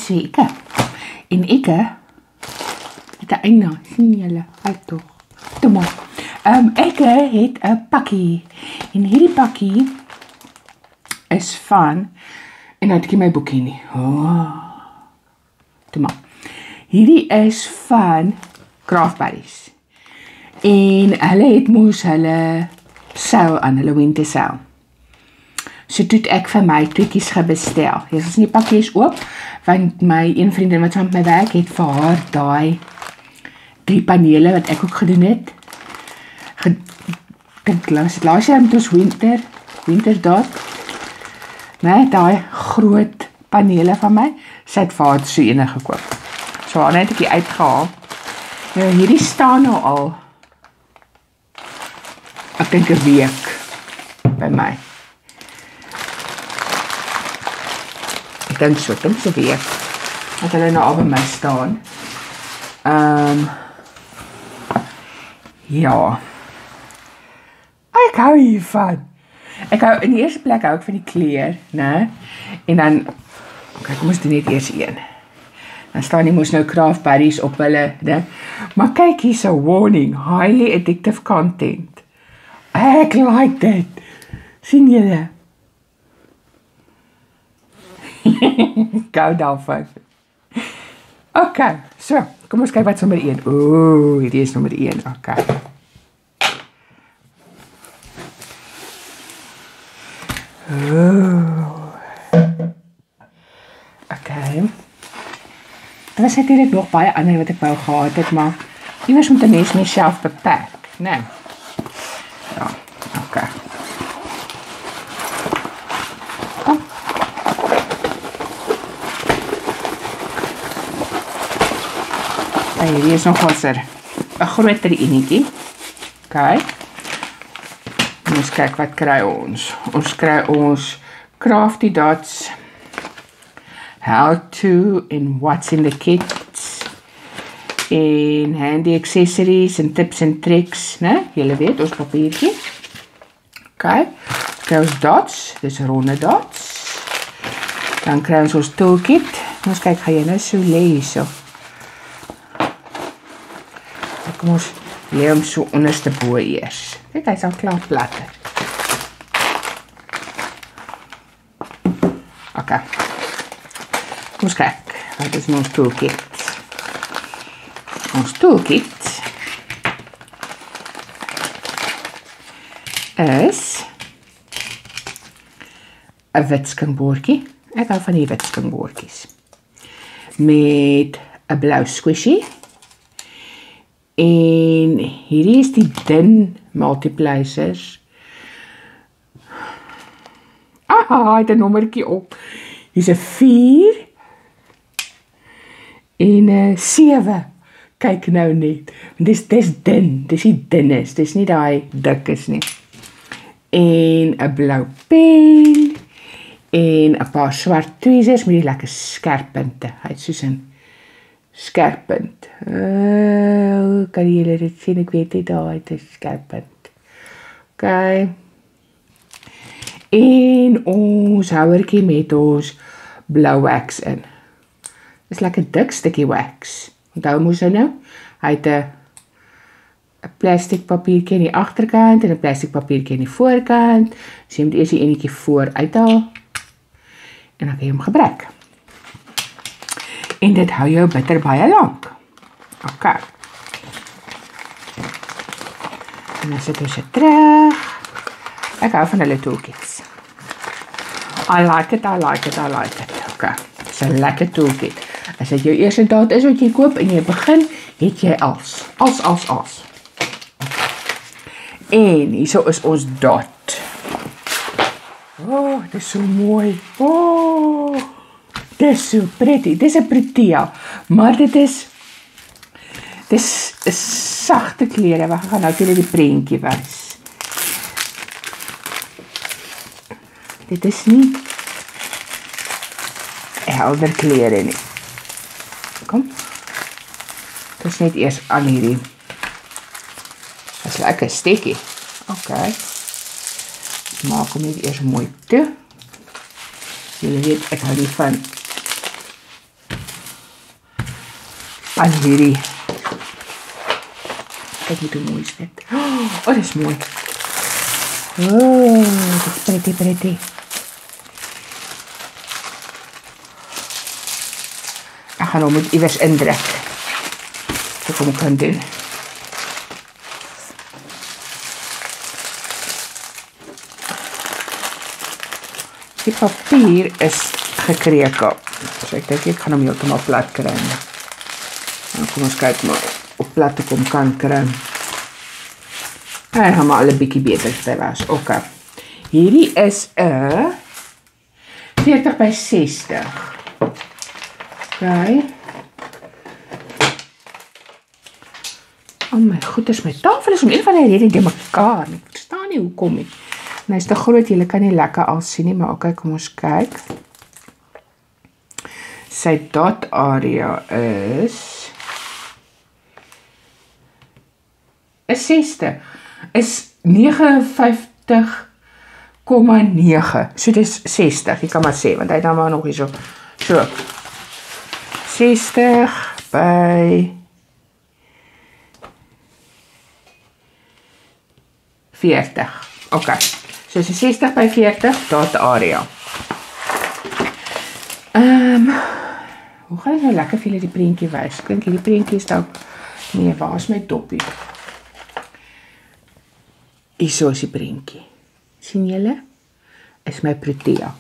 2 ikke. En ikke het 'n eina, sien julle, uit toch. Toe maar. Ek het 'n pakkie. En hierdie pakkie is van, en nou het ek nie my boekie nie. Toe maar. Hierdie is van Craftberries. En hulle het moes hulle sale aan, hulle winter sale. So toe het ek vir my toetjies gebestel. Hier is nie pakkie is oop, want my een vriendin wat saam met my werk het vir haar daai 3 panele wat ek ook gedoen het. Laas jaar met ons winter dot. Nee, daai groot panele van my, sy het vir haar so ene gekoop. So haar het ek die uitgehaal. Nou hierdie staan nou al, ek dink 'n week by my. Ek dink so 'n week, wat hulle nou al by my staan. Ja. Ek hou hiervan. Ek hou, in die eerste plek hou ek van die kleur, né? En dan, kyk, kom ons doen net eers een. Dan staan die mos nou Craftberries op hulle, né? Maar kyk hier so, warning, highly addictive content. Ek like dit. Sien julle? Gou daarvan. Okay, so, kom ons kyk wat is nommer 1. Oeh, hierdie is nommer 1, okay. Okay. Er was natuurlijk nog baie ander wat ek wou gehad het, maar iewers moet 'n mens myself beperk, né? Ja, okay. Hierdie is nog wat 'n groter enetjie. Okay. Ons kyk wat kry ons. Ons kry ons Crafty Dots, How to and What's in the Kit, en Handy Accessories en Tips en Tricks, né? Julle weet, ons papiertjie. Okay. Kry ons dots, dis ronde dots. Dan kry ons toolkit. Ons kyk, gaan jy nou so lê hierso. Kom ons lê hom so onderste bo eers. Kyk, hy's al klaar platter. Okay. Kom ons kyk, wat is ons toolkit? Ons toolkit is 'n wit skinkbordjie. Ek hou van die wit skinkbordjies. Met 'n blou squishy. En hierdie is die dun multiplacers. Hy het 'n nommertjie op. Hier's 'n 4 en 'n 7. Kyk nou net. Dis dun, dis nie dunnes, dis nie daai dikkes nie. En 'n blou pen en 'n paar swart tweezers met die lekker skerp punte. Hy het soos 'n skerp punt. Kan julle dit sien? Ek weet nie, daar het 'n skerp punt. Okay. En ons houertjie met ons blou wax in. Dis lekker dik stukkie wax. Onthou moes hy nou? Hy het 'n plastic papiertjie aan die agterkant en 'n plastic papiertjie aan die voorkant. So jy moet eers die enetjie voor uithaal en dan kan jy hom gebruik. En dit hou jou bitter baie lank. Okay. En dan sit ons dit terug. Ek hou van hulle toolkits. I like it. Okay. Dis 'n lekker toolkit. As dit jou eerste daad is wat jy koop en jy begin, het jy als. En hierso is ons dot. Oh, dit is so mooi. Oh, dit is so pretty. Dit is 'n Protea, maar dit is 'n sagte kleure. We gaan nou vir die prentjie wys. Dit is nie helder kleure nie. Kom. Dit is net eers aan hierdie. Dit is lekker stekkie. Okay. Maak hom net eers mooi toe. Julle weet, ek hou nie van aan hierdie. Kijk net hoe mooi is dit. Oh, dit is mooi. Oh, dit is pretty, pretty. Ek gaan hom met iewers indruk. So kom ek kan doen. Die papier is gekrekel. So ek dink ek gaan hom heeltemal plat kry. Nou kom ons kyk maar op plat te kom kan kry. En gaan maar al 'n bietjie beter te was. OK. Hierdie is 'n 40 by 60. OK. Oh my goeders, my tafel is om een van die rede die mekaar. Ek verstaan nie hoekom nie. En hy is te groot, julle kan nie lekker al sien nie, maar OK, kom ons kyk. Sy dot area is 60. Is 59,9. So dit is 60, jy kan maar sê, want hy het dan maar nog hier so. So. 60 by 40. OK. So is 60 by 40 dot area. Hoe gaan ek nou lekker vir julle die prentjie wys? Klink hierdie prentjie is dalk nee, waar is my doppie? Hierso is die prentjie. Sien julle? Is my Protea.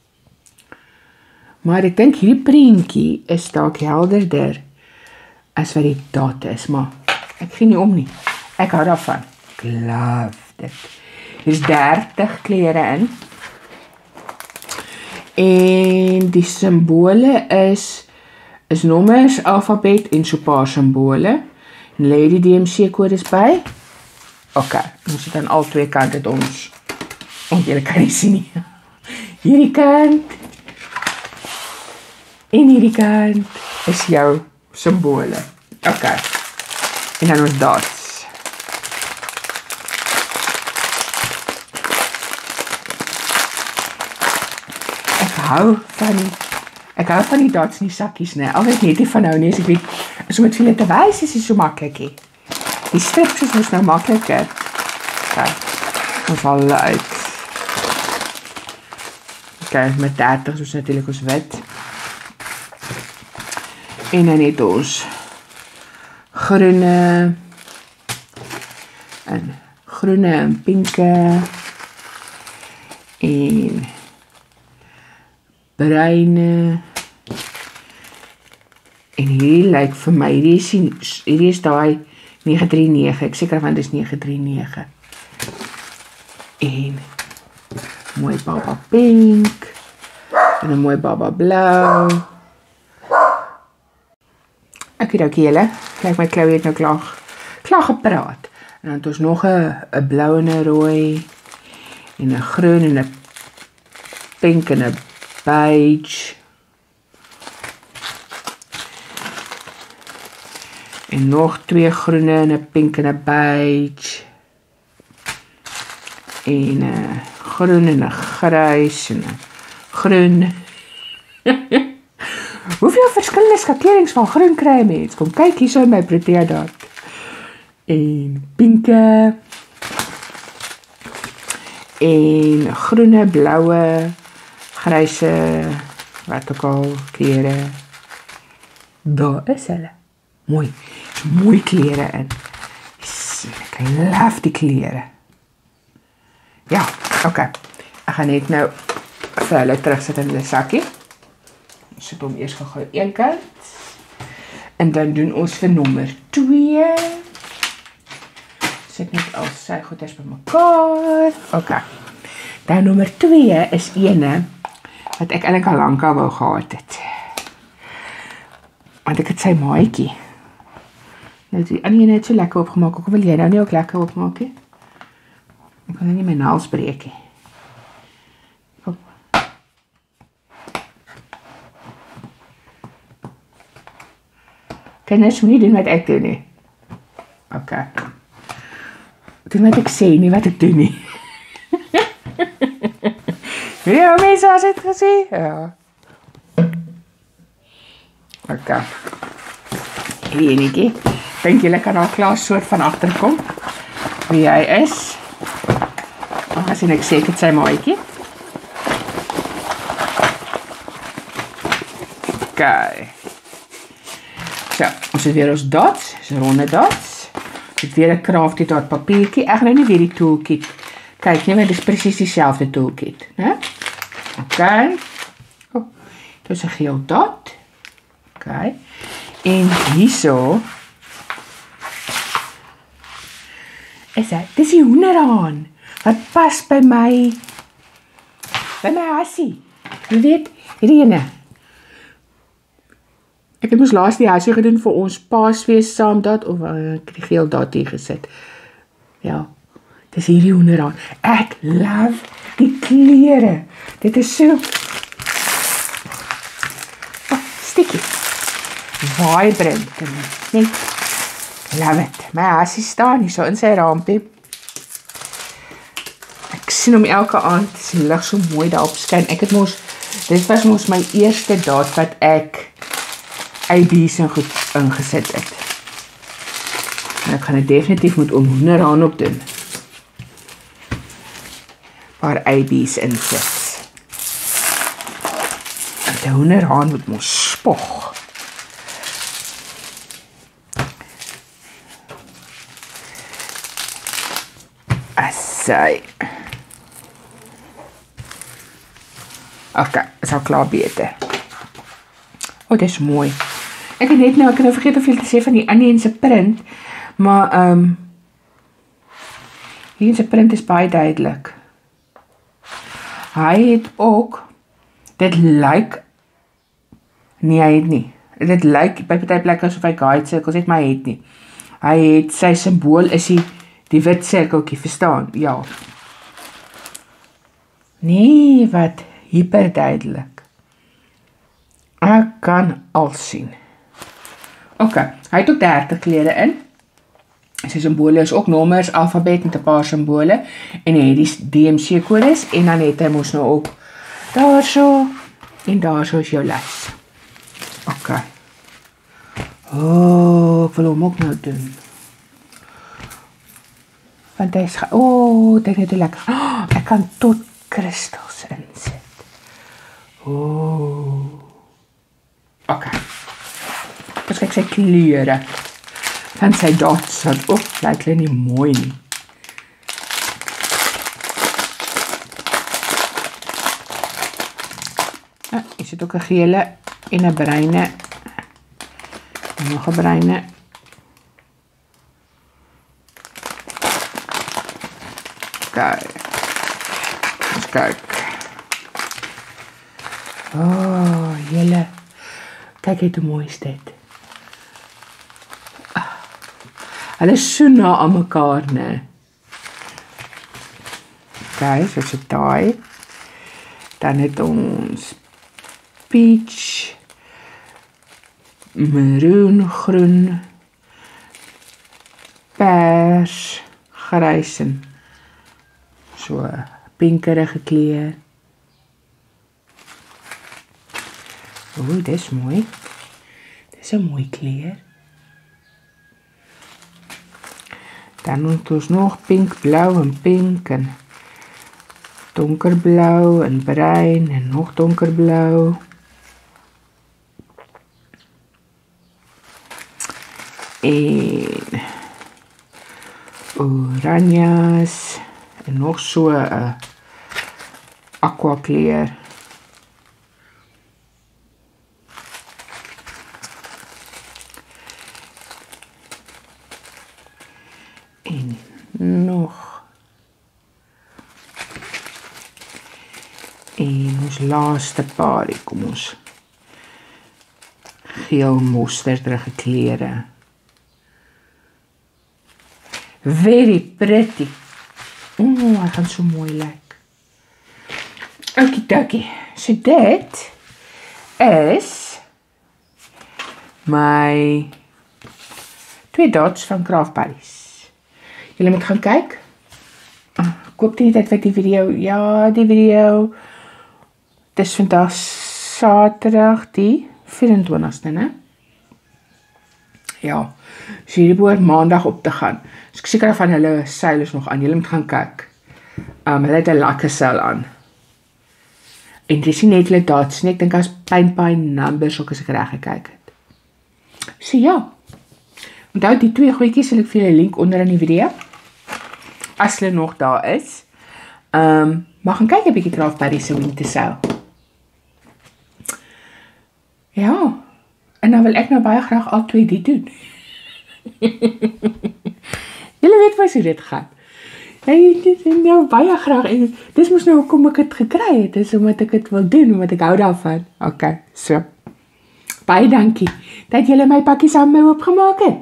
Maar ek dink hierdie prentjie is dalk helderder as wat die dot is, maar ek gee nie om nie. Ek hou daarvan. Ek love dit. Hier is 30 kleure in. En die simbole is nommers, alfabet en so 'n paar simbole. En lê die DMC kodes by. OK, ons het aan al twee kante het ons. Want julle kan nie sien nie. Hierdie kant en hierdie kant is jou simbole. OK. En dan ons dots. Ek hou van die dots in die sakkies, né? Al weet net nie van nou nie, as ek weet, as om het vir julle te wys, is dit so maklik, he. Die strips is nou makliker. Kijk, ons haal hulle uit. Kijk, met 30 is natuurlijk ons wit. En dan het ons groene en pinke en bruine en hierdie lyk vir my, hierdie is daai 939, ek seker van dit is 939 en mooi baba pink en 'n mooi baba blou. Ek het ook julle, kyk my Chloe het nou klaar gepraat en dan het ons nog 'n blou en 'n rooi en 'n groen en 'n pink en 'n beige en nog 2 groene en 'n pink en 'n beige en 'n groen en 'n grys en 'n groen. Hoeveel verskillende skakerings van groen kry jy mens? Kom kyk hier so in my Protea dot. En pinke en groene, bloue, gryse, wat ook al kleure. Daar is hulle. Mooi. Mooi kleure in. Ek love die kleure. Ja, OK. Ek gaan net nou vir hulle terugsit in die sakkie. Ons sit hom eers gou een kant. En dan doen ons vir nommer 2. Sit net al sy goeders bymekaar. OK. Dan nommer 2 is ene wat ek eintlik al lank al wou gehad het. Want ek het sy maatjie. Nou die ander ene het so lekker opgemaak. Hoekom wil jy nou nie ook lekker opmaak nie? Ek kan nie my naels breek nie. Kom. Kinders, moet nie doen wat ek doen nie. OK. Doen wat ek sê, nie wat ek doen nie. Ja, mense, as het gesê? Ja. OK. enetjie. Dink julle kan al klaar soort van agterkom wie hy is. As ek sê dit sy maatjie. Ok. So, ons het weer ons dots, is ronde dots. Ons het weer 'n crafty dot papiertjie. Ek gaan nou nie weer die toolkit kyk nie, want dit is presies dieselfde toolkit, né? Ok. Oh, dit is 'n geel dot. Ok. En hierso is dit. Dis die hoenderhaan wat pas by my hassie. Jy weet, hierdie ene. Ek het mos laas die hassie gedoen vir ons Paasfees saam dat, of ek het die geel dat hier gesit. Ja, dis hierdie hoenderhaan. Ek love die kleure. Dit is so sticky. Vibrant. Nee, love it. My hassie staan hier so in sy raampie. Ek sien hom elke aand, is die lig so mooi daarop skyn. Dit was mos my eerste daad wat ek AB's en goed ingesit het. En ek gaan dit definitief moet hoenderhaan op doen. Waar AB's in sit. En die hoenderhaan moet mos spog. Assai. Ok, is al klaar beter. Oh, dit is mooi. Ek het net nou, ek het nou vergeet hoeveel te sê van die Onion se print, maar hier se print is baie duidelik. Hy het ook, dit lyk, nee hy het nie, dit lyk by party plekke asof hy guide circles het, maar hy het nie. Hy het, sy symbool is die wit cirkeltjie, verstaan? Ja. Nee, wat hyperduidelik. Ek kan al sien. Ok, hy het ook 30 kleure in. Sy symbole is ook nommers, alfabet met 'n paar symbole. En hy het die DMC kodes. En dan het hy mos nou ook daar so. En daar so is jou lys. Ok. Oh, ek wil hom ook nou doen. Want hy is dit is net lekker. Oh, ek kan tot kristals insit. Oh. Ok. Dus kyk sy kleure. Van sy dots, want lyk hulle nie mooi nie. Hier sit ook 'n gele en 'n bruine. En nog 'n bruine. Kyk. Oh, julle. Kyk het hoe mooi is dit. Hulle is so na aan mekaar, né? Kyk, so is daai. Dan het ons peach, maroon, groen, pers, grys en so pinkerige kleur. Oeh, dis mooi. Dis 'n mooi kleur. Dan moet ons nog pink, blauw en pink en donkerblauw en bruin en nog donkerblauw. En oranjas en nog so 'n aqua kleur. En nog. En ons laaste paar, kom ons geel mosterderige kleure. Very pretty. Hy gaan so mooi lyk. Okie, so dit is my 2 dots van Craft Buddies. Julle moet gaan kyk. Ek hoop die tyd wat die video, dit is vandag Saterdag die 24ste, né? Ja, so hierdie behoort maandag op te gaan. So ek seker van hulle seil is nog aan, julle moet gaan kyk. Hulle het 'n lekker seil aan. En dis nie net hulle dates nie, ek dink as pyn numbers ook as ek reg gekyk het. So ja, onthou die 2 goedjies sal ek vir julle link onder in die video. As hulle nog daar is. Maar gaan kyk 'n bietjie Craft Berry se winter sale. Ja, en dan wil ek nou baie graag al 2 dit doen. Julle weet mos hoe dit gaan. Dit nou baie graag en dis mos nou hoekom ek dit gekry het, dis omdat ek dit wil doen, omdat ek hou daarvan. Okay, so. Baie dankie dat julle my pakkie saam met my oopgemaak het.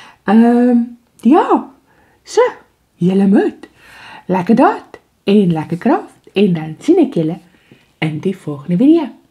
Ja, so, julle moet lekker daad en lekker kraft en dan sien ek julle in die volgende video.